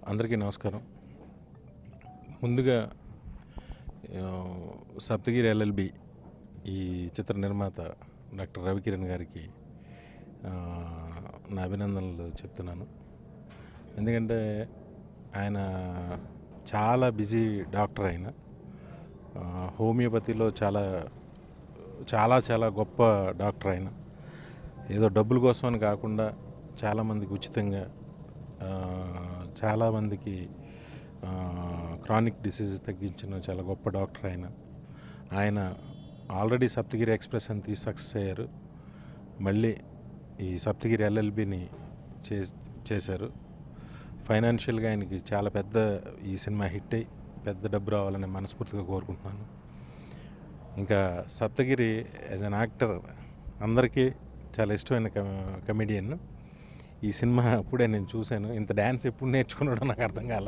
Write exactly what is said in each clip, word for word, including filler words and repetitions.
అందరికీ నమస్కారం. ముందుగా సప్తగిరి ఎల్ఎల్బి ఈ చిత్ర నిర్మాత డాక్టర్ రవికిరణ్ గారికి నా అభినందనలు చెప్తున్నాను. ఎందుకంటే ఆయన చాలా బిజీ డాక్టర్. ఆయన హోమియోపతిలో చాలా చాలా చాలా గొప్ప డాక్టర్. ఆయన ఏదో డబ్బుల కోసం అని కాకుండా చాలామందికి ఉచితంగా, చాలామందికి క్రానిక్ డిసీజెస్ తగ్గించిన చాలా గొప్ప డాక్టర్. ఆయన ఆయన ఆల్రెడీ సప్తగిరి ఎక్స్ప్రెస్ అని తీసి సక్సెస్ అయ్యారు. మళ్ళీ ఈ సప్తగిరి ఎల్ఎల్బిని చే చేశారు ఫైనాన్షియల్గా ఆయనకి చాలా పెద్ద ఈ సినిమా హిట్ అయ్యి పెద్ద డబ్బు రావాలని మనస్ఫూర్తిగా కోరుకుంటున్నాను. ఇంకా సప్తగిరి యాజ్ అన్ యాక్టర్ అందరికీ చాలా ఇష్టమైన కమెడియన్. ఈ సినిమా అప్పుడే నేను చూశాను. ఇంత డ్యాన్స్ ఎప్పుడు నేర్చుకున్నాడో నాకు అర్థం కాల.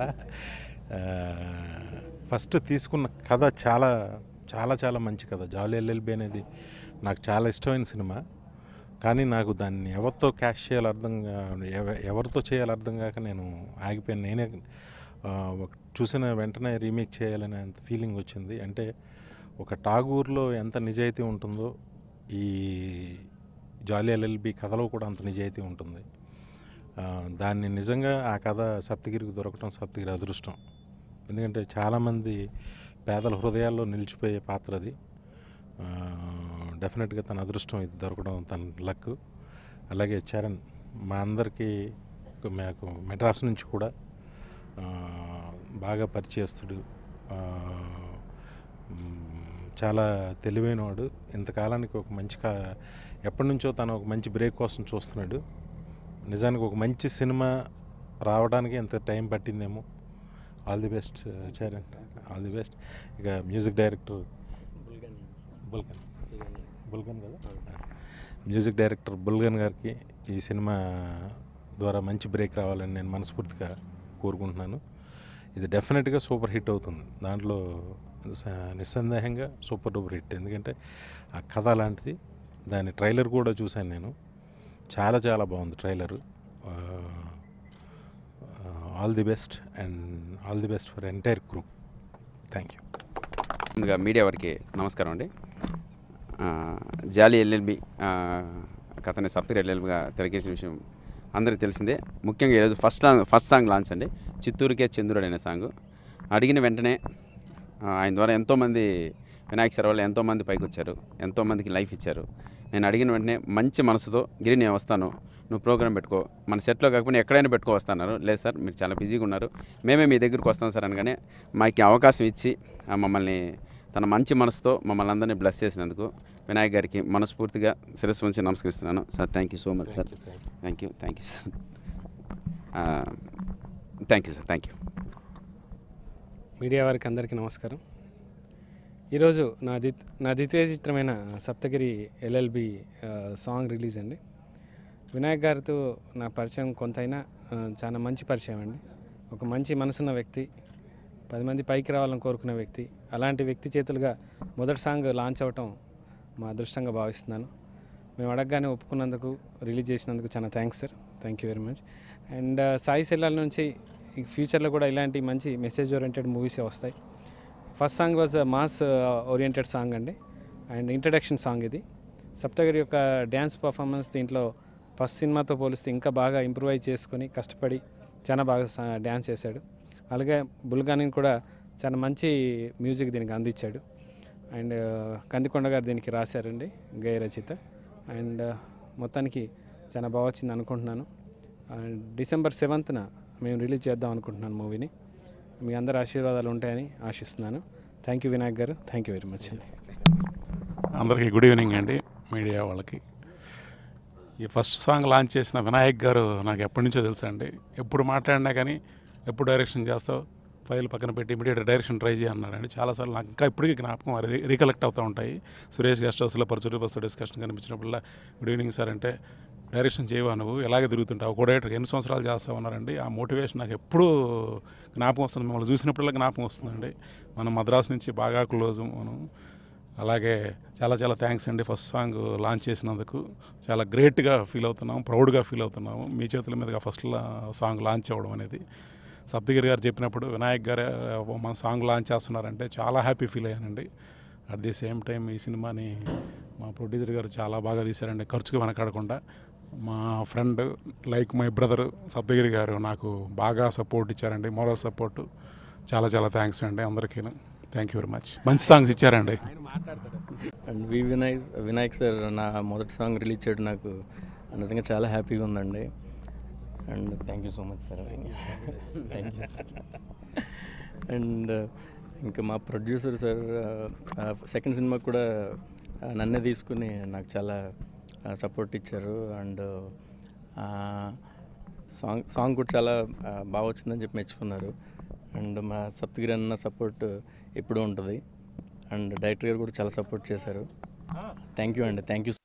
ఫస్ట్ తీసుకున్న కథ చాలా చాలా చాలా మంచి కథ. జాలీ ఎల్ఎల్బి అనేది నాకు చాలా ఇష్టమైన సినిమా. కానీ నాకు దాన్ని ఎవరితో క్యాష్ చేయాలి అర్థం ఎవరితో చేయాలి అర్థం కాక నేను ఆగిపోయాను. నేనే చూసిన వెంటనే రీమేక్ చేయాలనే అంత ఫీలింగ్ వచ్చింది. అంటే ఒక టాగూర్లో ఎంత నిజాయితీ ఉంటుందో ఈ జాలీ ఎల్ఎల్బి కథలో కూడా అంత నిజాయితీ ఉంటుంది. దాన్ని నిజంగా ఆ కథ సప్తగిరికి దొరకటం సప్తగిరి అదృష్టం. ఎందుకంటే చాలామంది పేదల హృదయాల్లో నిలిచిపోయే పాత్ర అది. డెఫినెట్గా తన అదృష్టం ఇది దొరకడం తన లక్. అలాగే చరణ్ మా అందరికీ మాకు మెడ్రాస్ నుంచి కూడా బాగా పరిచయస్తుడు, చాలా తెలివైనవాడు. ఇంతకాలానికి ఒక మంచి కా ఎప్పటి నుంచో తను ఒక మంచి బ్రేక్ కోసం చూస్తున్నాడు. నిజానికి ఒక మంచి సినిమా రావడానికి ఎంత టైం పట్టిందేమో. All the best Charan, all the best. ఇక మ్యూజిక్ డైరెక్టర్ బుల్గన్ బుల్గన్ కదా మ్యూజిక్ డైరెక్టర్ బుల్గన్ గారికి ఈ సినిమా ద్వారా మంచి బ్రేక్ రావాలని నేను మనస్ఫూర్తిగా కోరుకుంటున్నాను. ఇది డెఫినెట్గా సూపర్ హిట్ అవుతుంది. దాంట్లో నిస్సందేహంగా సూపర్ డూపర్ హిట్. ఎందుకంటే ఆ కథ లాంటిది. దాని ట్రైలర్ కూడా చూశాను నేను. చాలా చాలా బాగుంది trailer. All the best and all the best for entire crew. Thank you. ముందుగా మీడియా వారికి నమస్కారం అండి. జాలీ ఎల్ఎల్బి కథని సప్తగిరి ఎల్ఎల్బిగా తెరకేసిన విషయం అందరికీ తెలిసిందే. ముఖ్యంగా ఈరోజు first song first song launch అండి. చిత్తూరుకే చంద్రుడు అనే సాంగ్. అడిగిన వెంటనే ఆయన ద్వారా ఎంతోమంది వినాయక సార్ వాళ్ళు ఎంతోమంది పైకి వచ్చారు, ఎంతోమందికి లైఫ్ ఇచ్చారు. నేను అడిగిన వెంటనే మంచి మనసుతో గిరి నేను వస్తాను, నువ్వు ప్రోగ్రామ్ పెట్టుకో, మన సెట్లో కాకపోతే ఎక్కడైనా పెట్టుకో వస్తున్నారు. లేదు సార్ మీరు చాలా బిజీగా ఉన్నారు, మేమే మీ దగ్గరికి వస్తాం సార్ అనగానే మాకు అవకాశం ఇచ్చి మమ్మల్ని తన మంచి మనసుతో మమ్మల్ని అందరినీ బ్లెస్ చేసినందుకు వినాయక్ గారికి మనస్ఫూర్తిగా శిరస్సు ఉంచి నమస్కరిస్తున్నాను sir. Thank you so much sir. Thank you thank you sir. Thank you sir. Thank you. Media వారికి అందరికీ నమస్కారం. ఈరోజు నా ది నా ద్వితీయ చిత్రమైన సప్తగిరి ఎల్ఎల్బి సాంగ్ రిలీజ్ అండి. వినాయక్ గారితో నా పరిచయం కొంతైనా చాలా మంచి పరిచయం అండి. ఒక మంచి మనసున్న వ్యక్తి, పది మంది పైకి రావాలని కోరుకునే వ్యక్తి. అలాంటి వ్యక్తి చేతులుగా మొదటి సాంగ్ లాంచ్ అవ్వటం మా అదృష్టంగా భావిస్తున్నాను. మేము అడగగానే ఒప్పుకున్నందుకు, రిలీజ్ చేసినందుకు చాలా thanks sir. Thank you very much. And Sai Sellala నుంచి ఫ్యూచర్లో కూడా ఇలాంటి మంచి మెసేజ్ ఓరియంటెడ్ మూవీసే వస్తాయి. First song was mass oriented song అండి, అండ్ ఇంట్రడక్షన్ సాంగ్ ఇది. సప్తగిరి యొక్క డ్యాన్స్ పర్ఫార్మెన్స్ దీంట్లో ఫస్ట్ సినిమాతో పోలిస్తే ఇంకా బాగా ఇంప్రూవైజ్ చేసుకొని కష్టపడి చాలా బాగా డ్యాన్స్ చేశాడు. అలాగే బుల్గాని కూడా చాలా మంచి మ్యూజిక్ దీనికి అందించాడు. అండ్ కందికొండ గారు దీనికి రాశారండి, గేయ రచయిత. అండ్ మొత్తానికి చాలా బాగా వచ్చింది అనుకుంటున్నాను. అండ్ డిసెంబర్ సెవెంత్న మేము రిలీజ్ చేద్దాం అనుకుంటున్నాను మూవీని. మీ అందరి ఆశీర్వాదాలు ఉంటాయని ఆశిస్తున్నాను. థ్యాంక్ యూ వినాయక్ గారు. థ్యాంక్ యూ వెరీ మచ్ అండి. అందరికీ గుడ్ ఈవినింగ్ అండి. మీడియా వాళ్ళకి ఈ ఫస్ట్ సాంగ్ లాంచ్ చేసిన వినాయక్ గారు నాకు ఎప్పటి నుంచో తెలుసు అండి. ఎప్పుడు మాట్లాడినా కానీ ఎప్పుడు డైరెక్షన్ చేస్తావు, ఫైల్ పక్కన పెట్టి ఇమీడియట్ డైరెక్షన్ ట్రై చేయాలన్నారండి. చాలాసార్లు నాకు ఇంకా ఇప్పటికీ జ్ఞాపకం రీ రీకలెక్ట్ అవుతూ ఉంటాయి. సురేష్ గెస్ట్ హౌస్లో పరుచుటి బస్సు డిస్కషన్ కనిపించినప్పుడల్లా గుడ్ ఈవినింగ్ సార్ అంటే, డైరెక్షన్ చేయవా నువ్వు, ఎలాగే తిరుగుతుంటావు, ఒక డైరెక్టర్ ఎన్ని సంవత్సరాలు చేస్తావు అన్నారండి. ఆ మోటివేషన్ నాకు ఎప్పుడూ జ్ఞాపకం వస్తుంది. మిమ్మల్ని చూసినప్పుడల్లా జ్ఞాపకం వస్తుందండి. మనం మద్రాసు నుంచి బాగా క్లోజు మనం. అలాగే చాలా చాలా థ్యాంక్స్ అండి ఫస్ట్ సాంగ్ లాంచ్ చేసినందుకు. చాలా గ్రేట్గా ఫీల్ అవుతున్నాము, ప్రౌడ్గా ఫీల్ అవుతున్నాము. మీ చేతుల మీదుగా ఫస్ట్ సాంగ్ లాంచ్ అవ్వడం అనేది సప్తగిరి గారు చెప్పినప్పుడు వినాయక్ గారు మన సాంగ్ లాంచ్ చేస్తున్నారంటే చాలా హ్యాపీ ఫీల్ అయ్యానండి. అట్ ది సేమ్ టైం ఈ సినిమాని మా ప్రొడ్యూసర్ గారు చాలా బాగా తీశారండి, ఖర్చుకు వెనకాడకుండా. మా friend like my brother Saptagiri గారు నాకు బాగా సపోర్ట్ ఇచ్చారండి, మోరల్ సపోర్టు. చాలా చాలా థ్యాంక్స్ అండి అందరికీ. Thank you very much. మంచి సాంగ్స్ ఇచ్చారండి. And V Vinayak Vinayak sir నా మొదటి సాంగ్ రిలీజ్ చేయడం నాకు నిజంగా చాలా హ్యాపీగా ఉందండి. And thank you so much sir. Thank you. And ఇంకా మా ప్రొడ్యూసర్ సార్ సెకండ్ సినిమా కూడా నన్నే తీసుకుని నాకు చాలా సపోర్ట్ ఇచ్చారు. అండ్ సాంగ్ సాంగ్ కూడా చాలా బాగా వచ్చిందని చెప్పి మెచ్చుకున్నారు. అండ్ మా సప్తగిరి అన్న సపోర్ట్ ఎప్పుడూ ఉంటుంది. అండ్ డైరెక్టర్ గారు కూడా చాలా సపోర్ట్ చేశారు. థ్యాంక్ యూ అండి. Thank you